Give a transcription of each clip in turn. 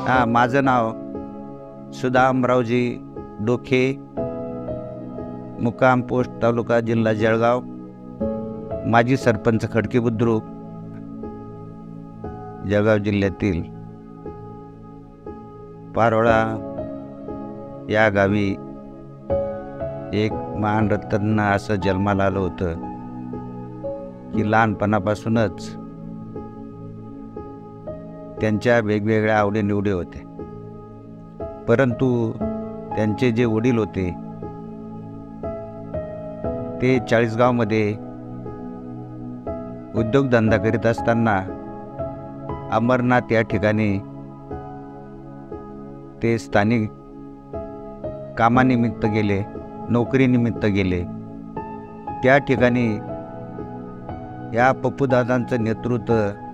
माझं नाव सुदामरावजी डोके, मुक्काम पोस्ट तालुका जिल्हा जळगाव, माजी सरपंच खडकी बुद्रुक, जळगाव जिल्ह्यातील पारोळा या गावी एक महान रत्न असं जन्माला आलं होतं की लहानपणापासूनच त्यांच्या वेगवेगळ्या आवडीनिवडी होते. परंतु त्यांचे जे वडील होते ते चाळीसगावमध्ये उद्योगधंदा करीत असताना अमरनाथ या ठिकाणी ते स्थानिक कामानिमित्त गेले, नोकरीनिमित्त गेले. त्या ठिकाणी या पप्पूदादांचं नेतृत्व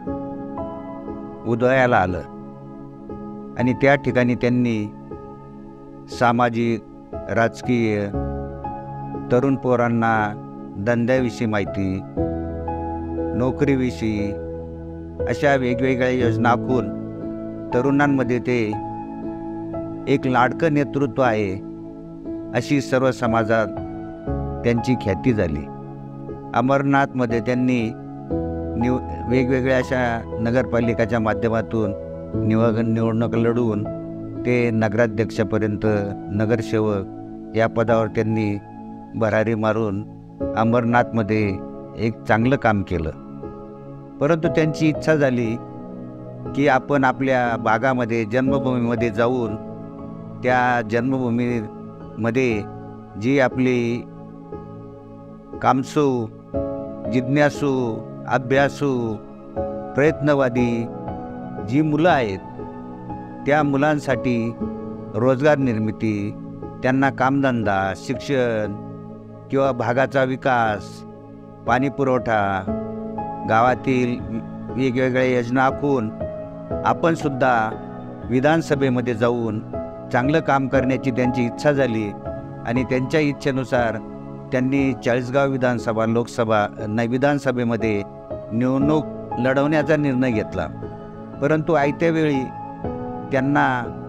उदयाला आलं आणि त्या ठिकाणी त्यांनी सामाजिक, राजकीय, तरुण पोरांना धंद्याविषयी माहिती, नोकरीविषयी अशा वेगवेगळ्या योजना आखून तरुणांमध्ये ते एक लाडकं नेतृत्व आहे अशी सर्व समाजात त्यांची ख्याती झाली. अमरनाथमध्ये त्यांनी वेगवेगळ्या अशा नगरपालिकाच्या माध्यमातून निवडणूक लढवून ते नगराध्यक्षापर्यंत, नगरसेवक या पदावर त्यांनी भरारी मारून अमरनाथमध्ये एक चांगलं काम केलं. परंतु त्यांची इच्छा झाली की आपण आपल्या भागामध्ये, जन्मभूमीमध्ये जाऊन त्या जन्मभूमीमध्ये जी आपली कामसू, जिज्ञासू, अभ्यासू, प्रयत्नवादी जी मुलं आहेत त्या मुलांसाठी रोजगार निर्मिती, त्यांना कामधंदा, शिक्षण किंवा भागाचा विकास, पाणी पुरवठा, गावातील वेगवेगळ्या योजना आखून आपण सुद्धा विधानसभेमध्ये जाऊन चांगलं काम करण्याची त्यांची इच्छा झाली आणि त्यांच्या इच्छेनुसार त्यांनी चाळीसगाव विधानसभेमध्ये निवडणूक लढवण्याचा निर्णय घेतला. परंतु आयत्या वेळी त्यांना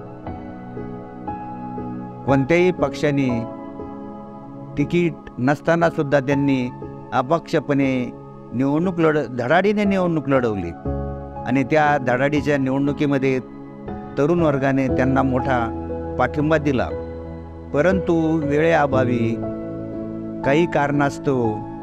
कोणत्याही पक्षाने तिकीट नसताना सुद्धा त्यांनी अपक्षपणे धडाडीने निवडणूक लढवली आणि त्या धडाडीच्या निवडणुकीमध्ये तरुण वर्गाने त्यांना मोठा पाठिंबा दिला. परंतु वेळेअभावी काही कारणास्तव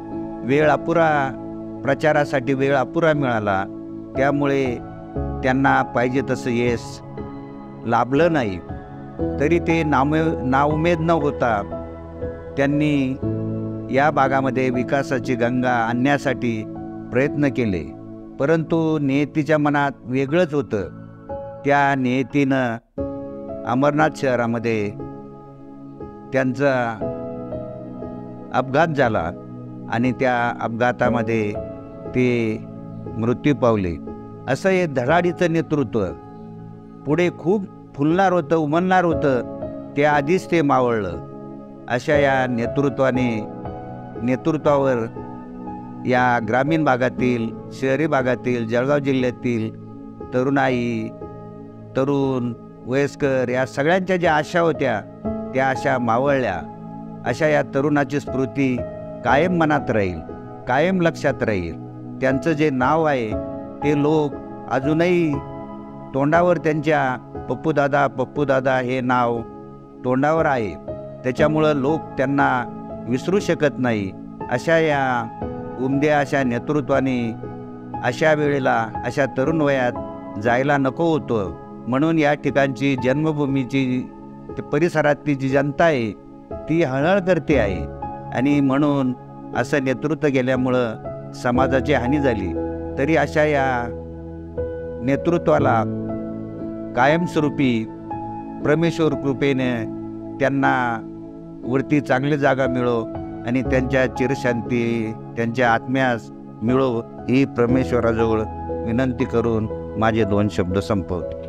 प्रचारासाठी वेळ अपुरा मिळाला. त्यामुळे त्यांना पाहिजे तसं यश लाभलं नाही. तरी ते नाउमेद न होता त्यांनी या भागामध्ये विकासाची गंगा आणण्यासाठी प्रयत्न केले. परंतु नियतीच्या मनात वेगळंच होतं. त्या नियतीनं अमरनाथ शहरामध्ये त्यांचा अपघात झाला आणि त्या अपघातामध्ये ते मृत्यू पावले. असं हे धडाडीचं नेतृत्व पुढे खूप फुलणार होतं, उमलणार होतं, ते आधीच ते मावळलं. अशा या नेतृत्वावर या ग्रामीण भागातील, शहरी भागातील, जळगाव जिल्ह्यातील तरुणाई, तरुण, वयस्कर या सगळ्यांच्या ज्या आशा होत्या त्या आशा मावळल्या. अशा या तरुणाची स्मृती कायम मनात राहील, कायम लक्षात राहील. त्यांचं जे नाव आहे ते लोक अजूनही तोंडावर, त्यांच्या पप्पूदादा हे नाव तोंडावर आहे. त्याच्यामुळं लोक त्यांना विसरू शकत नाही. अशा या उमद्या अशा नेतृत्वाने अशा वेळेला, अशा तरुण वयात जायला नको होतं. म्हणून या ठिकाणची जन्मभूमीची, परिसरातली जी जनता आहे ती हळहळ करते आहे आणि म्हणून असं नेतृत्व गेल्यामुळं समाजाची हानी झाली. तरी अशा या नेतृत्वाला कायमस्वरूपी परमेश्वर कृपेने त्यांना वरती चांगली जागा मिळो आणि त्यांच्या चिरशांती त्यांच्या आत्म्यास मिळो ही परमेश्वराजवळ विनंती करून माझे 2 शब्द संपवतो.